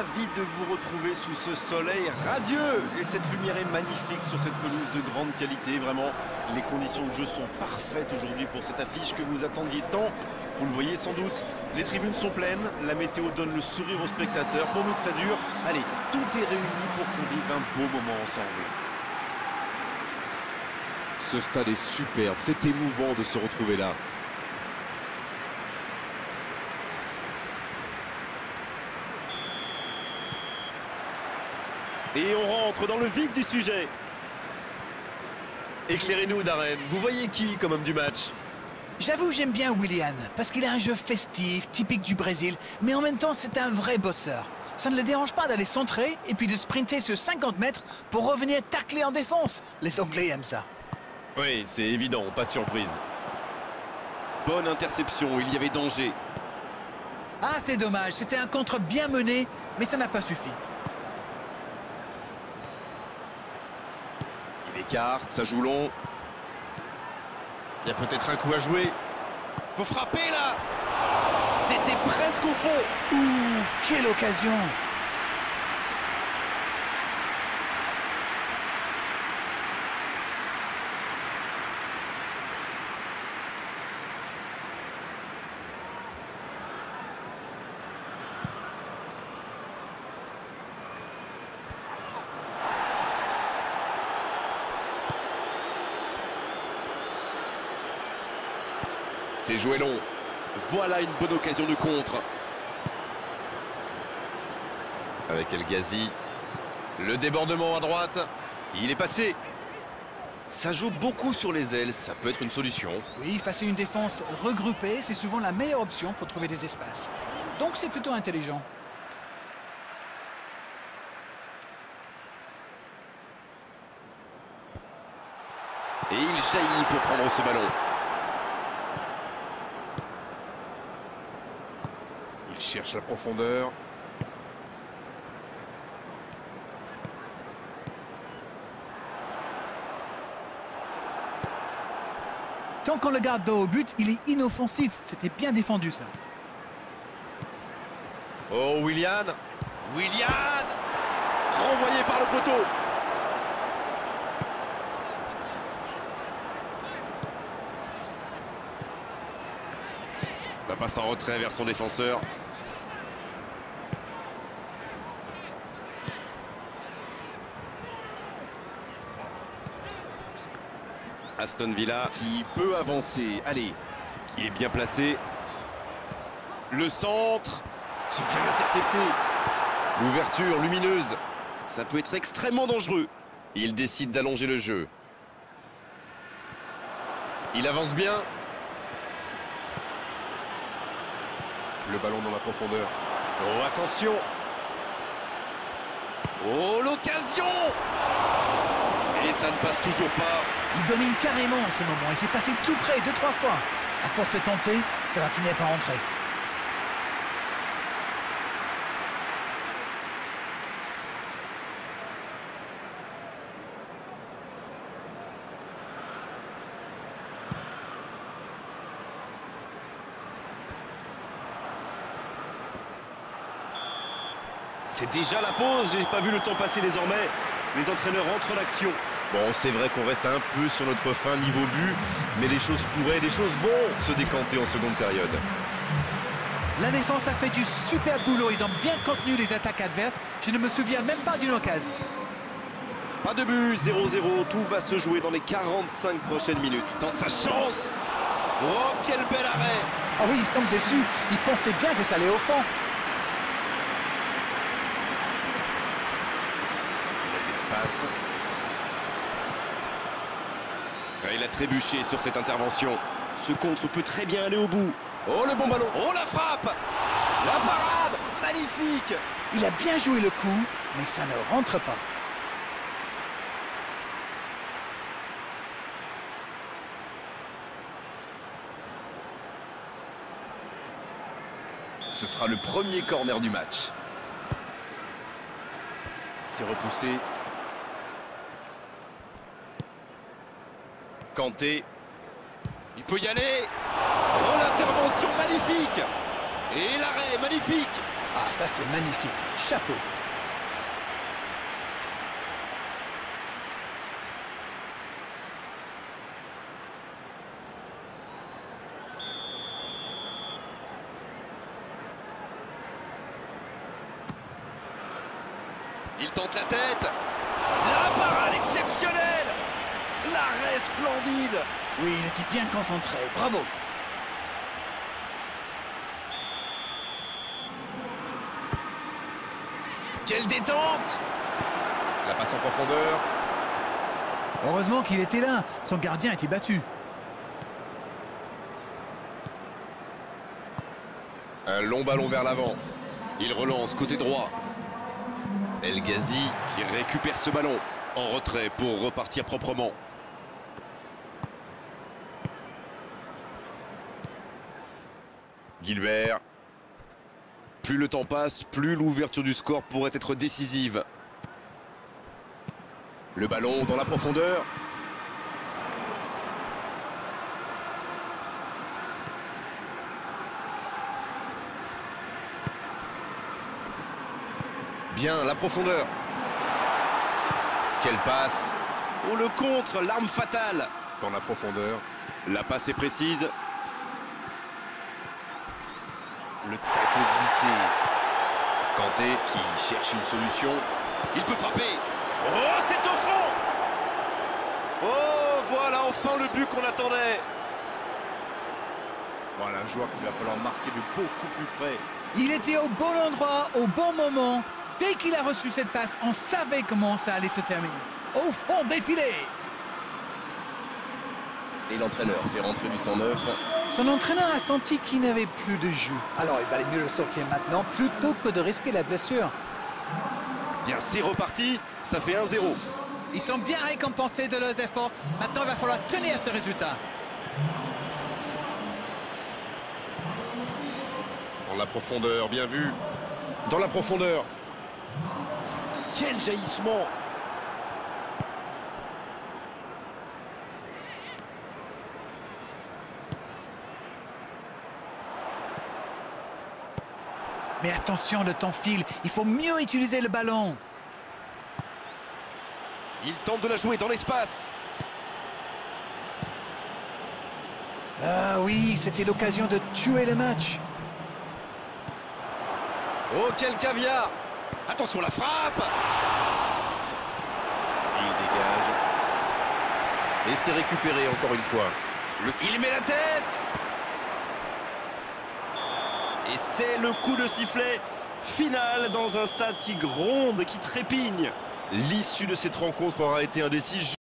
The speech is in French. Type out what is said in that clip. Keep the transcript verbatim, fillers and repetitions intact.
ravi de vous retrouver sous ce soleil radieux. Et cette lumière est magnifique sur cette pelouse de grande qualité. Vraiment, les conditions de jeu sont parfaites aujourd'hui pour cette affiche que vous attendiez tant. Vous le voyez sans doute, les tribunes sont pleines, la météo donne le sourire aux spectateurs. Pourvu que ça dure, allez, tout est réuni pour qu'on vive un beau moment ensemble. Ce stade est superbe, c'est émouvant de se retrouver là. Et on rentre dans le vif du sujet. Éclairez-nous, Darren. Vous voyez qui comme homme du match? J'avoue, j'aime bien Willian, parce qu'il a un jeu festif, typique du Brésil, mais en même temps, c'est un vrai bosseur. Ça ne le dérange pas d'aller centrer et puis de sprinter sur cinquante mètres pour revenir tacler en défense. Les Anglais aiment ça. Oui, c'est évident, pas de surprise. Bonne interception, il y avait danger. Ah, c'est dommage, c'était un contre bien mené, mais ça n'a pas suffi. Il écarte, ça joue long. Il y a peut-être un coup à jouer. Faut frapper là. C'était presque au fond. Ouh, quelle occasion! C'est joué long. Voilà une bonne occasion de contre. Avec El Ghazi. Le débordement à droite. Il est passé. Ça joue beaucoup sur les ailes. Ça peut être une solution. Oui, face à une défense regroupée, c'est souvent la meilleure option pour trouver des espaces. Donc c'est plutôt intelligent. Et il jaillit pour prendre ce ballon. Il cherche la profondeur. Tant qu'on le garde dos au but, il est inoffensif. C'était bien défendu, ça. Oh, Willian. Willian. Renvoyé par le poteau. La passe en retrait vers son défenseur. Aston Villa Qui peut avancer, allez. qui est bien placé. Le centre. C'est bien intercepté. L'ouverture lumineuse. Ça peut être extrêmement dangereux. Il décide d'allonger le jeu. Il avance bien. Le ballon dans la profondeur. Oh, attention. Oh, l'occasion. Et ça ne passe toujours pas. Il domine carrément en ce moment. Il s'est passé tout près deux, trois fois. À force de tenter, ça va finir par entrer. C'est déjà la pause, j'ai pas vu le temps passer désormais. Les entraîneurs entrent en action. Bon, c'est vrai qu'on reste un peu sur notre fin niveau but, mais les choses pourraient, les choses vont se décanter en seconde période. La défense a fait du super boulot. Ils ont bien contenu les attaques adverses. Je ne me souviens même pas d'une occasion. Pas de but, zéro zéro, tout va se jouer dans les quarante-cinq prochaines minutes. Tente sa chance. Oh, quel bel arrêt. Ah oui, ils semblent déçus. Ils pensaient bien que ça allait au fond. Il y a de l'espace. Il a trébuché sur cette intervention. Ce contre peut très bien aller au bout. Oh, le bon ballon. Oh, la frappe. La parade. Magnifique. Il a bien joué le coup, mais ça ne rentre pas. Ce sera le premier corner du match. C'est repoussé. Kanté. Il peut y aller. Oh, l'intervention magnifique. Et l'arrêt magnifique. Ah, ça c'est magnifique. Chapeau. Il tente la tête. La parade exceptionnelle. L'arrêt splendide. Oui, il était bien concentré. Bravo. Quelle détente. La passe en profondeur. Heureusement qu'il était là. Son gardien était battu. Un long ballon vers l'avant. Il relance côté droit. El Ghazi qui récupère ce ballon. En retrait pour repartir proprement. Gilbert. Plus le temps passe, plus l'ouverture du score pourrait être décisive. Le ballon dans la profondeur. Bien, la profondeur. Quelle passe. Oh, le contre, l'arme fatale. Dans la profondeur. La passe est précise. Le tacle glissé. Kanté qui cherche une solution. Il peut frapper. Oh, c'est au fond. Oh, voilà enfin le but qu'on attendait. Voilà un joueur qu'il va falloir marquer de beaucoup plus près. Il était au bon endroit, au bon moment. Dès qu'il a reçu cette passe, on savait comment ça allait se terminer. Au fond des filets. Et l'entraîneur fait rentrer du cent neuf. Son entraîneur a senti qu'il n'avait plus de jus. Alors il valait mieux le sortir maintenant plutôt que de risquer la blessure. Bien, c'est reparti. Ça fait un zéro. Ils sont bien récompensés de leurs efforts. Maintenant, il va falloir tenir ce résultat. Dans la profondeur, bien vu. Dans la profondeur. Quel jaillissement. Mais attention, le temps file. Il faut mieux utiliser le ballon. Il tente de la jouer dans l'espace. Ah oui, c'était l'occasion de tuer le match. Oh, quel caviar. Attention, la frappe. Il dégage. Et c'est récupéré encore une fois. Le... Il met la tête. Et c'est le coup de sifflet final dans un stade qui gronde, qui trépigne. L'issue de cette rencontre aura été indécise.